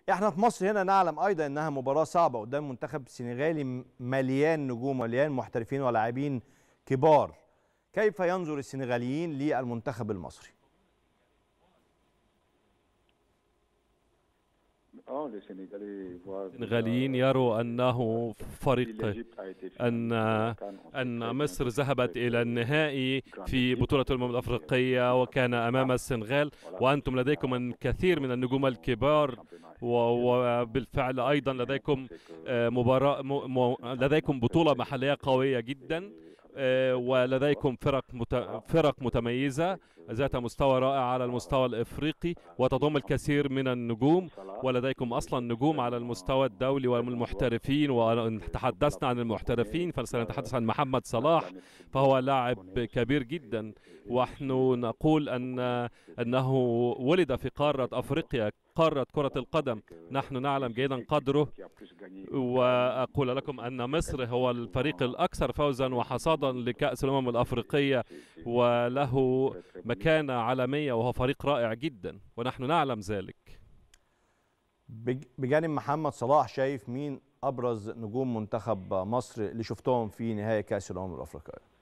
احنا في مصر هنا نعلم ايضا انها مباراة صعبة قدام منتخب سنغالي مليان نجوم مليان محترفين ولاعبين كبار. كيف ينظر السنغاليين للمنتخب المصري؟ السنغاليين يروا أنه فريق أن مصر ذهبت إلى النهائي في بطولة الأمم الأفريقية وكان أمام السنغال، وأنتم لديكم الكثير من النجوم الكبار، وبالفعل أيضا لديكم لديكم بطولة محلية قوية جدا، ولديكم فرق متميزة ذات مستوى رائع على المستوى الإفريقي وتضم الكثير من النجوم، ولديكم أصلا نجوم على المستوى الدولي والمحترفين. وتحدثنا عن المحترفين فسنتحدث عن محمد صلاح، فهو لاعب كبير جدا، ونحن نقول أنه ولد في قارة أفريقيا، قارة كرة القدم. نحن نعلم جيدا قدره، وأقول لكم أن مصر هو الفريق الأكثر فوزا وحصادا لكأس الأمم الأفريقية، وله مكانة عالمية، وهو فريق رائع جدا ونحن نعلم ذلك. بجانب محمد صلاح، شايف مين أبرز نجوم منتخب مصر اللي شفتهم في نهائي كأس الأمم الأفريقية؟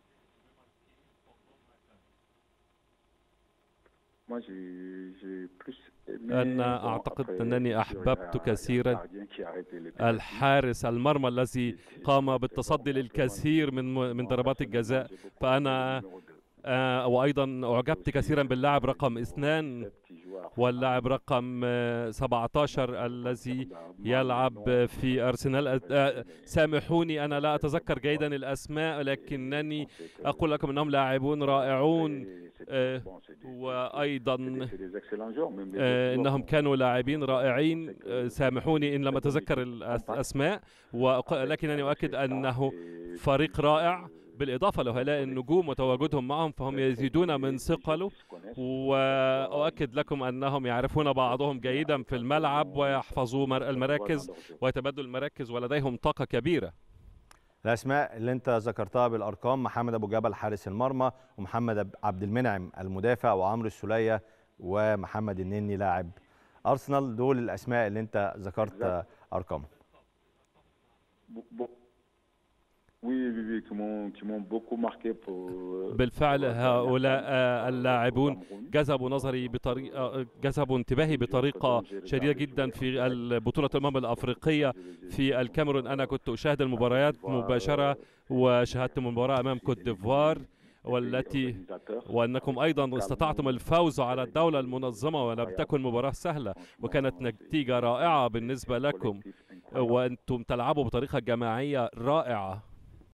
أنا أعتقد أنني أحببت كثيرا الحارس المرمى الذي قام بالتصدي للكثير من ضربات الجزاء، فأنا وأيضا أعجبت كثيرا باللاعب رقم 2 واللاعب رقم 17 الذي يلعب في أرسنال. سامحوني أنا لا أتذكر جيدا الأسماء، لكنني أقول لكم أنهم لاعبون رائعون، وأيضا إنهم كانوا لاعبين رائعين. سامحوني إن لم أتذكر الأسماء، ولكنني أؤكد أنه فريق رائع، بالإضافة لهؤلاء النجوم وتواجدهم معهم فهم يزيدون من ثقله، وأؤكد لكم أنهم يعرفون بعضهم جيدا في الملعب ويحفظوا المراكز ويتبادلوا المراكز، ولديهم طاقة كبيرة. الأسماء اللي أنت ذكرتها بالأرقام: محمد أبو جبل حارس المرمى، ومحمد عبد المنعم المدافع، وعمرو السولية، ومحمد النني لاعب أرسنال. دول الأسماء اللي أنت ذكرت أرقامهم. بالفعل هؤلاء اللاعبون جذبوا انتباهي بطريقة شديدة جدا في بطولة الأمم الأفريقية في الكاميرون. أنا كنت أشاهد المباريات مباشرة، وشاهدت مباراة أمام كوت ديفوار وأنكم أيضا استطعتم الفوز على الدولة المنظمة، ولم تكن مباراة سهلة، وكانت نتيجة رائعة بالنسبة لكم، وأنتم تلعبوا بطريقة جماعية رائعة.